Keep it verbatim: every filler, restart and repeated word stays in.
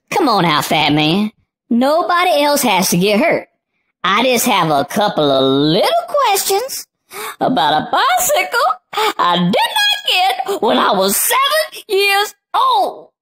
Come on now, fat man. Nobody else has to get hurt. I just have a couple of little questions about a bicycle I did not get when I was seven years old.